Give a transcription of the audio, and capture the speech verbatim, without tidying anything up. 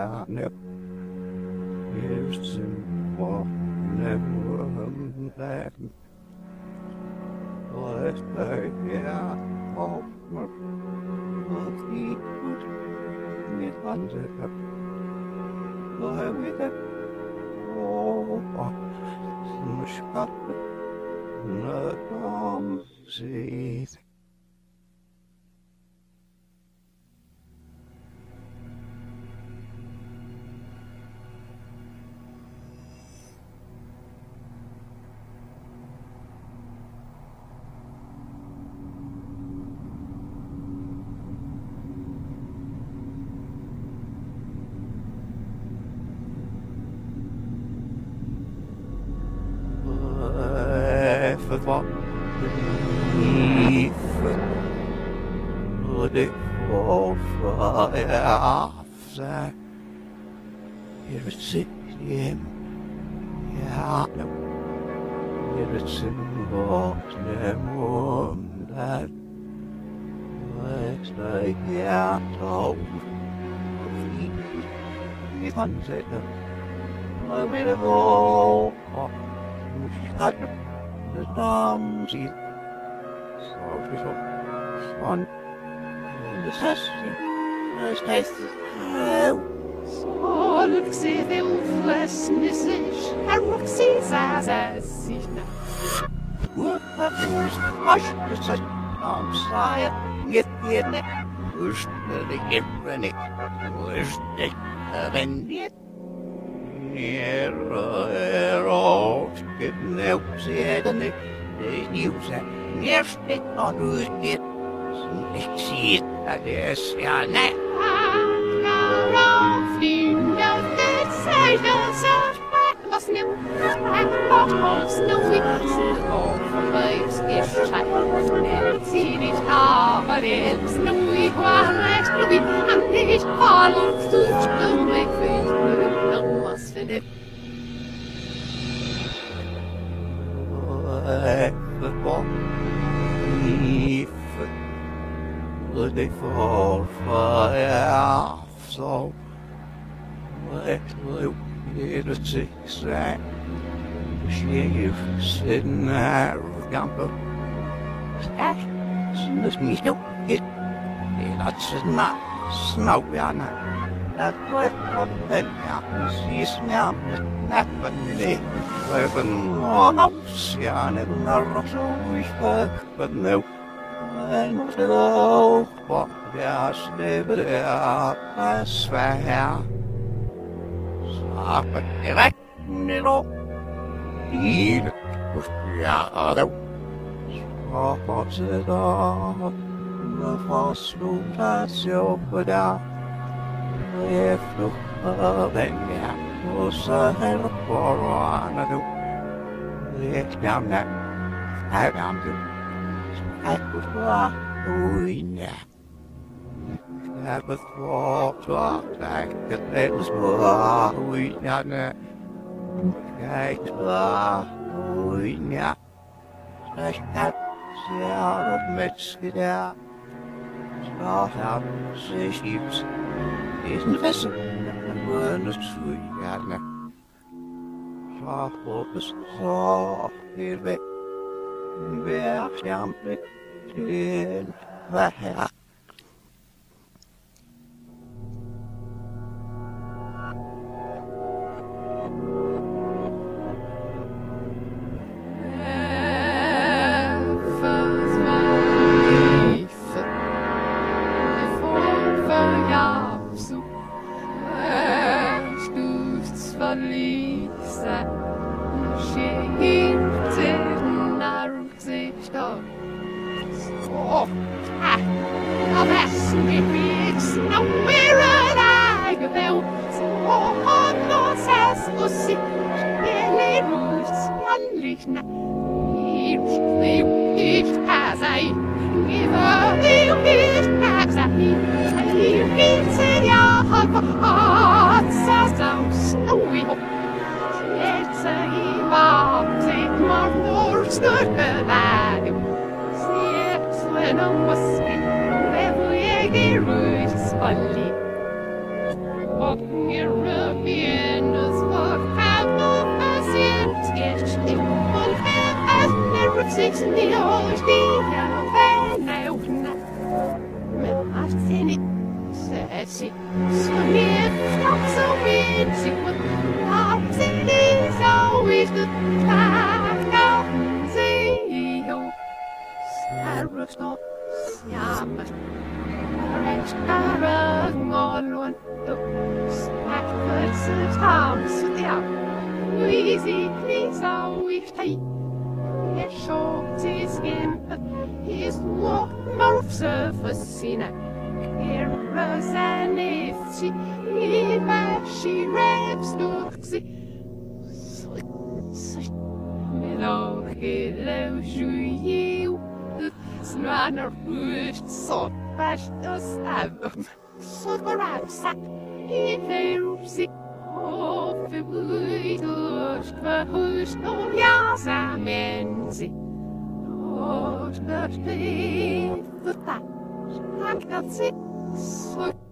Stjerne. Hilsen for nemmen dem. Og efter her kommer og kigger mit håndtag. Og jeg ved det. Og som skatte når de set. For what if det får fire aften er det sit hjem ja nu er det sin voksne måned Rester hjerter fordi vi håndsætter og med det hvor nu skal det dam sig så vi så sådan det sasse det sasse så luxe det uflesne sich er luxe sa sich what first hush the such am sai get get ne us det get ne us det wenn det er er of get ne se det det nieuwse nerspit on us get ik zie het det er stjerne was nu en wat ons nu is overleefd is zijn zie niet maar is nu ik was nu ik aan niet vallen zoet nu ik weet nu was het the bomb if they fall fire so let's look at the six that she sitting there gamble that's me no it that's not snow yana that what that happens now that but me weapon on sian and so we but no and so what gas never I swear but I no need ja da så fortsætter når forslutter på der efter den her og så er det foran du det er gamle er gamle er du for uina er det for så tak det er så uina ne jeg er uina jeg ser et menneske der så har sig skibs det er sådan fest uden at tøj hjertene så råbes så helt væk hver fjernblik til hvad her What six neos dia venneuna. Men har sinne sæsi, så ned stop så vindsig, har sinne så visket klarner se jo. Særrøstop, sjammet, restare ngolun, spækvelse tamse der, Louise knisa uiftei. Jeg så til skæmpet, his walk morfse for sine. Kæres er næfti, i mashi reps nuksi. Med åke lav jujiv, snander røst, så fast og stavum. Så går afsat, i fævsik. Og forbydet for hus og jeg sammen sig. Og spørgsmålet, for dig, han kan se så